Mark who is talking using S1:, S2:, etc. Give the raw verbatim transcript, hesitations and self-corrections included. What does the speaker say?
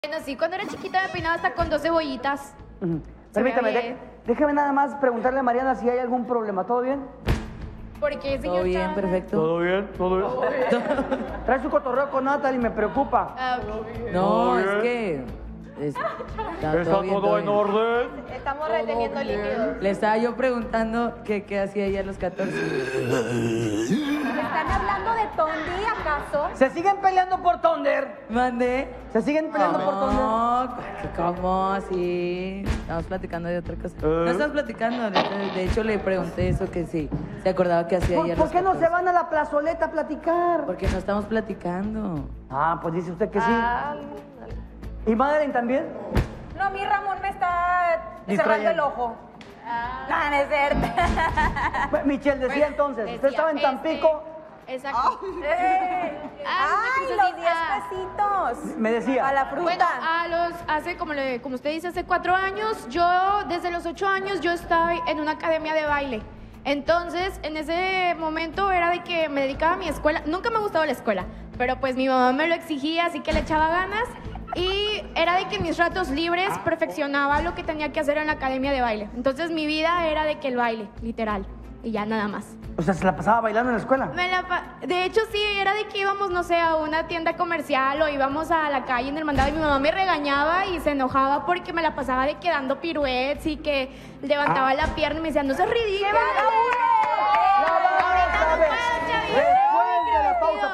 S1: Bueno, sí, cuando era chiquita me peinaba hasta con dos cebollitas.
S2: Uh-huh. Permítame, de, déjame nada más preguntarle a Mariana si hay algún problema. ¿Todo bien?
S1: ¿Por qué, señor?
S3: Todo bien,
S1: Chávez?
S3: perfecto.
S2: ¿Todo bien? ¿Todo bien? Trae su cotorreo con Natalie, me preocupa.
S1: Ah, ok.
S3: No, es
S2: bien.
S3: que... es- está
S2: ¿Está
S3: todo bien,
S2: todo en
S3: bien.
S2: orden?
S4: Estamos reteniendo líquidos.
S3: Le estaba yo preguntando qué, qué hacía ella a los catorce.
S4: ¿Están hablando de Tondi, acaso?
S2: ¿Se siguen peleando por Thunder?
S3: ¿Mandé?
S2: ¿Se siguen peleando por Thunder?
S3: No, ¿cómo? Sí. Estamos platicando de otra cosa. No estamos platicando. De, de hecho, le pregunté eso que sí. ¿Se acordaba que hacía
S2: ¿Por,
S3: ella a
S2: por
S3: los
S2: qué no se
S3: catorce?
S2: van a la plazoleta a platicar?
S3: Porque no estamos platicando.
S2: Ah, pues dice usted que sí.
S4: Ah,
S2: ¿Y Madeline también?
S4: no, a mí Ramón me está
S2: Distrayendo.
S4: cerrando el ojo. No, no es cierto.
S2: Pues, Michelle, decía entonces, usted
S1: Decía,
S2: estaba en
S1: este,
S2: Tampico,
S1: Exacto.
S4: ¡Ey! ¡Ay,
S1: me
S4: los
S1: puso
S4: diez
S1: así,
S4: pesitos!
S2: me decía.
S4: A la fruta.
S1: Bueno, a los, hace, como, le, como usted dice, hace cuatro años, yo, desde los ocho años, yo estaba en una academia de baile. Entonces, en ese momento era de que me dedicaba a mi escuela. Nunca me ha gustado la escuela, pero pues mi mamá me lo exigía, así que le echaba ganas. Y era de que en mis ratos libres perfeccionaba lo que tenía que hacer en la academia de baile. Entonces, mi vida era de que el baile, literal, y ya nada más.
S2: O sea, se la pasaba bailando en la escuela.
S1: Me la pa- de hecho, sí, era de que íbamos, no sé, a una tienda comercial o íbamos a la calle en el mandado y mi mamá me regañaba y se enojaba porque me la pasaba de que dando piruetas y que levantaba la pierna y me decía, no seas ridícula.
S2: La vamos a ver.
S1: Ahorita no puedo, chavito.
S2: Después de la pausa.